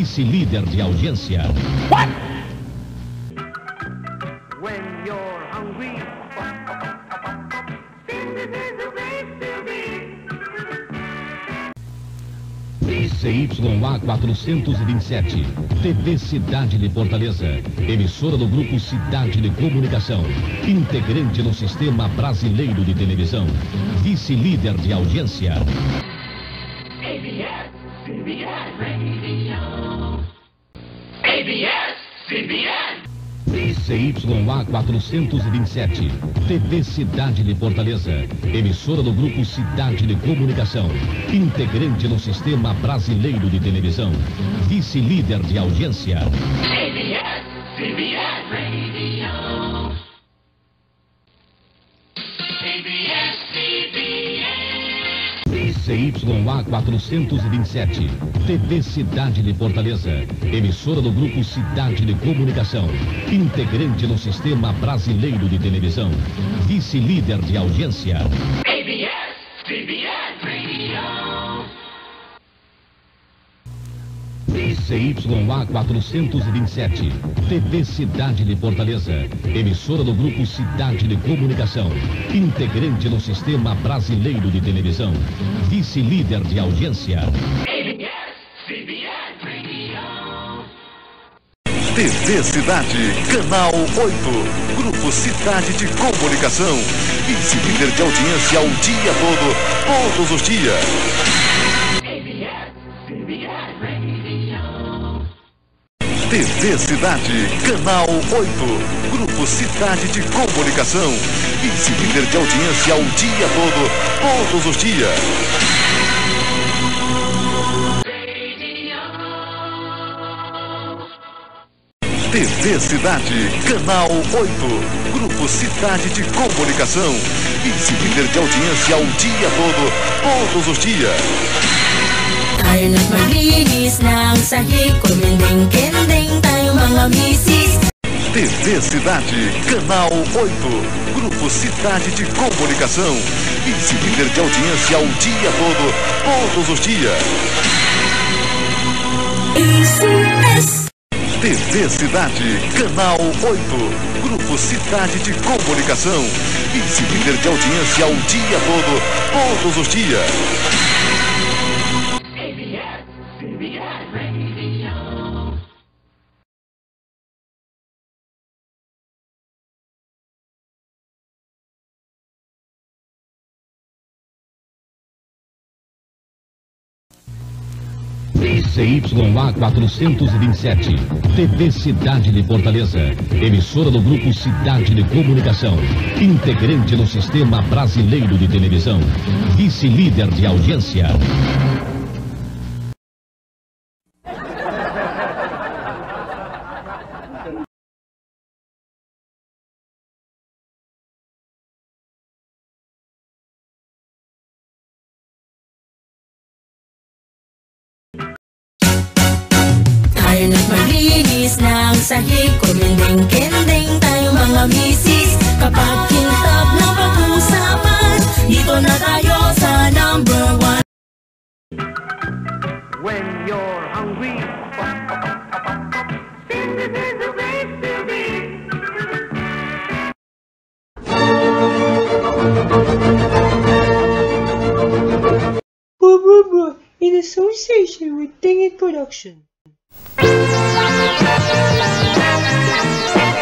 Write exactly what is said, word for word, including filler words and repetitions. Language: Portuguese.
Vice-líder de audiência. What? When you're hungry, this is the place to be. C Y A quatrocentos e vinte e sete, T V Cidade de Fortaleza, emissora do Grupo Cidade de Comunicação, integrante no Sistema Brasileiro de Televisão, vice-líder de audiência. A B S, C B S Radio. A B S, C B S. C Y A quatrocentos e vinte e sete, T V Cidade de Fortaleza, emissora do Grupo Cidade de Comunicação, integrante no Sistema Brasileiro de Televisão, vice-líder de audiência. A B S, C B S Radio. A B S, C B S. C Y A quatrocentos e vinte e sete, T V Cidade de Fortaleza, emissora do Grupo Cidade de Comunicação, integrante no Sistema Brasileiro de Televisão, vice-líder de audiência. A B S, C B S Radio. C Y A quatrocentos e vinte e sete, T V Cidade de Fortaleza, emissora do Grupo Cidade de Comunicação, integrante no Sistema Brasileiro de Televisão, vice-líder de audiência. A B S, C B S Radio. T V Cidade, Canal oito, Grupo Cidade de Comunicação, vice-líder de audiência o dia todo, todos os dias. A B S, C B S Radio. T V Cidade, Canal oito, Grupo Cidade de Comunicação, vice-líder de audiência o dia todo, todos os dias. T V Cidade, Canal oito, Grupo Cidade de Comunicação, vice-líder de audiência o dia todo, todos os dias. Tayo na't maglinis ng sahig, kuminding-kinding tayo mga misis. T V Cidade, Canal oito, Grupo Cidade de Comunicação, vice-líder de audiência o dia todo, todos os dias. T V Cidade, Canal oito, Grupo Cidade de Comunicação, vice-líder de audiência o dia todo, todos os dias. A B S, C B S Radio. C Y A quatrocentos e vinte e sete, T V Cidade de Fortaleza, emissora do Grupo Cidade de Comunicação, integrante no Sistema Brasileiro de Televisão, vice-líder de audiência. Tayo na't maglinis ng sahig, kuminding-kinding tayo mga misis. Kapag kintab ng pag-usapan, dito na tayo sa number one. When you're hungry, this is the place to be. Blah, blah, blah, in association with Ding It Production.